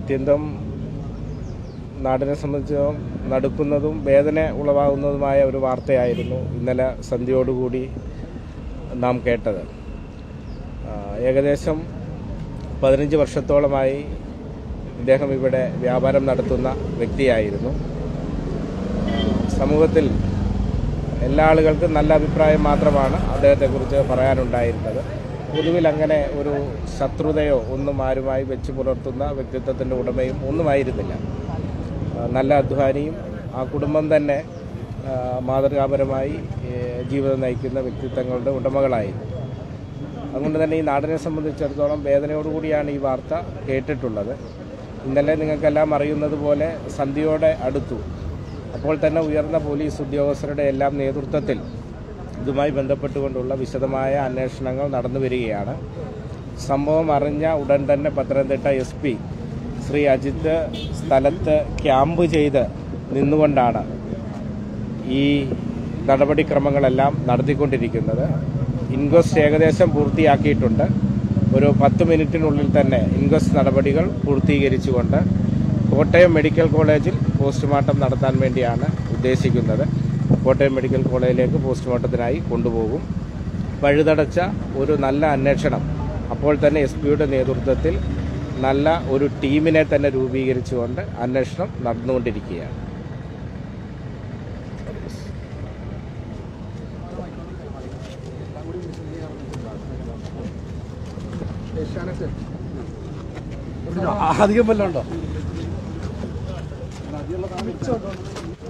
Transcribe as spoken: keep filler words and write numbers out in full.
അത്യന്തം നാടിനെ സംബന്ധിച്ചും നടുക്കുന്നതും വേദന ഉളവാകുന്നതുമായ ഒരു വാർത്തയായിരുന്നു ഇന്നലെ സന്ധ്യയോടുകൂടി നാം കേട്ടത്. ഏകദേശം പതിനഞ്ച് വർഷത്തോളമായി ഇദ്ദേഹം ഇവിടെ വ്യാപാരം നടത്തുന്ന വ്യക്തിയായിരുന്നു. സമൂഹത്തിൽ എല്ലാ ആളുകൾക്കും നല്ല അഭിപ്രായം മാത്രമാണ് അദ്ദേഹത്തെക്കുറിച്ച് പറയാനുണ്ടായിരുന്നത്. പൊതുവിൽ അങ്ങനെ ഒരു ശത്രുതയോ ഒന്നും ആരുമായി വെച്ച് പുലർത്തുന്ന വ്യക്തിത്വത്തിൻ്റെ ഉടമയും ഒന്നുമായിരുന്നില്ല. നല്ല അധ്വാനിയും ആ കുടുംബം തന്നെ മാതൃകാപരമായി ജീവിതം നയിക്കുന്ന വ്യക്തിത്വങ്ങളുടെ ഉടമകളായിരുന്നു. അതുകൊണ്ട് തന്നെ ഈ നാടിനെ സംബന്ധിച്ചിടത്തോളം വേദനയോടുകൂടിയാണ് ഈ വാർത്ത കേട്ടിട്ടുള്ളത്. ഇന്നലെ നിങ്ങൾക്കെല്ലാം അറിയുന്നത് പോലെ സന്ധ്യയോടെ അടുത്തു. അപ്പോൾ തന്നെ ഉയർന്ന പോലീസ് ഉദ്യോഗസ്ഥരുടെ എല്ലാം നേതൃത്വത്തിൽ ഇതുമായി ബന്ധപ്പെട്ടുകൊണ്ടുള്ള വിശദമായ അന്വേഷണങ്ങൾ നടന്നു വരികയാണ്. സംഭവം അറിഞ്ഞ ഉടൻ തന്നെ പത്തനംതിട്ട എസ് പി ശ്രീ അജിത്ത് സ്ഥലത്ത് ക്യാമ്പ് ചെയ്ത് നിന്നുകൊണ്ടാണ് ഈ നടപടിക്രമങ്ങളെല്ലാം നടത്തിക്കൊണ്ടിരിക്കുന്നത്. ഇൻക്വസ്റ്റ് ഏകദേശം പൂർത്തിയാക്കിയിട്ടുണ്ട്. ഒരു പത്ത് മിനിറ്റിനുള്ളിൽ തന്നെ ഇൻക്വസ്റ്റ് നടപടികൾ പൂർത്തീകരിച്ചുകൊണ്ട് കോട്ടയം മെഡിക്കൽ കോളേജിൽ പോസ്റ്റ്മോർട്ടം നടത്താൻ വേണ്ടിയാണ് ഉദ്ദേശിക്കുന്നത്. കോട്ടയം മെഡിക്കൽ കോളേജിലേക്ക് പോസ്റ്റ്മോർട്ടത്തിനായി കൊണ്ടുപോകും. പഴുതടച്ച ഒരു നല്ല അന്വേഷണം അപ്പോൾ തന്നെ എസ് പിയുടെ നേതൃത്വത്തിൽ നല്ല ഒരു ടീമിനെ തന്നെ രൂപീകരിച്ചുകൊണ്ട് അന്വേഷണം നടന്നുകൊണ്ടിരിക്കുകയാണ്. അധികം വല്ലതും ഉണ്ടോ?